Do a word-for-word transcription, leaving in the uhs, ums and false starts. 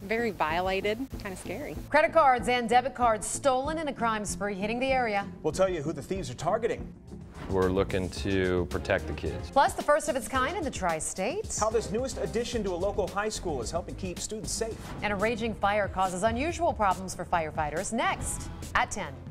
very violated, kind of scary. Credit cards and debit cards stolen in a crime spree hitting the area. We'll tell you who the thieves are targeting. We're looking to protect the kids. Plus, the first of its kind in the tri-state. How this newest addition to a local high school is helping keep students safe. And a raging fire causes unusual problems for firefighters. Next at ten.